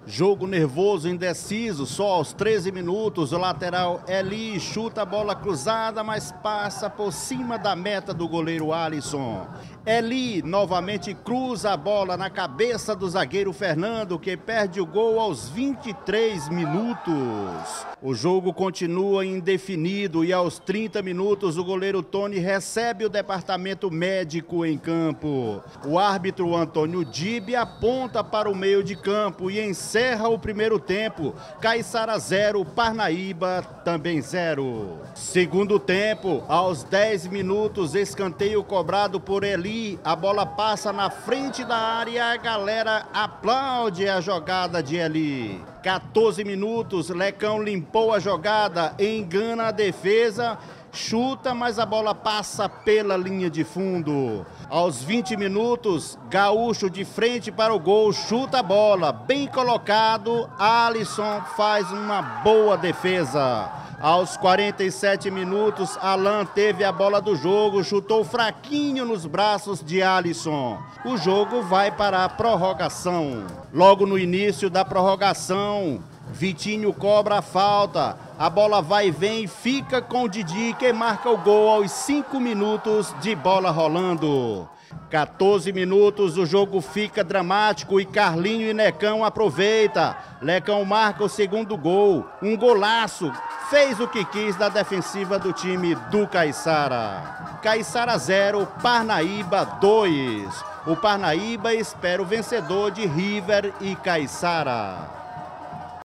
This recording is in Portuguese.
Jogo nervoso, indeciso, só aos 13 minutos, o lateral Eli chuta a bola cruzada, mas passa por cima da meta do goleiro Alisson. Eli novamente cruza a bola na cabeça do zagueiro Fernando, que perde o gol aos 23 minutos. O jogo continua indefinido e aos 30 minutos o goleiro Tony recebe o departamento médico em campo. O árbitro Antônio Dibe aponta para o meio de campo e encerra o primeiro tempo. Caiçara 0, Parnaíba também 0. Segundo tempo, aos 10 minutos, escanteio cobrado por Eli. A bola passa na frente da área e a galera aplaude a jogada de Eli. 14 minutos, Lecão limpou a jogada, engana a defesa, chuta, mas a bola passa pela linha de fundo. Aos 20 minutos, Gaúcho de frente para o gol, chuta a bola, bem colocado, Alisson faz uma boa defesa. Aos 47 minutos, Alan teve a bola do jogo, chutou fraquinho nos braços de Alisson. O jogo vai para a prorrogação. Logo no início da prorrogação, Vitinho cobra a falta. A bola vai e vem, fica com o Didi, que marca o gol aos 5 minutos de bola rolando. 14 minutos, o jogo fica dramático e Carlinho e Necão aproveita. Lecão marca o segundo gol, um golaço, fez o que quis da defensiva do time do Caiçara. Caiçara 0, Parnaíba 2. O Parnaíba espera o vencedor de River e Caiçara.